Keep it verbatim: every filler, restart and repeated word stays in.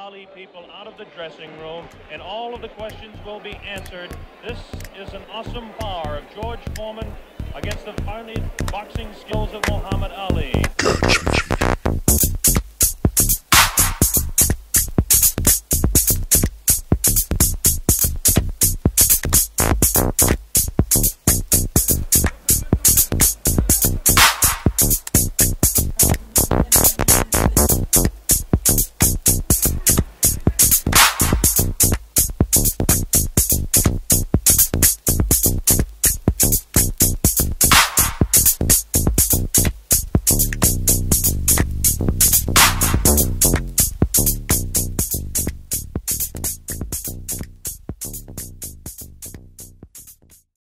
Ali people out of the dressing room, and all of the questions will be answered. This is an awesome power of George Foreman against the finely boxing skills of Muhammad Ali.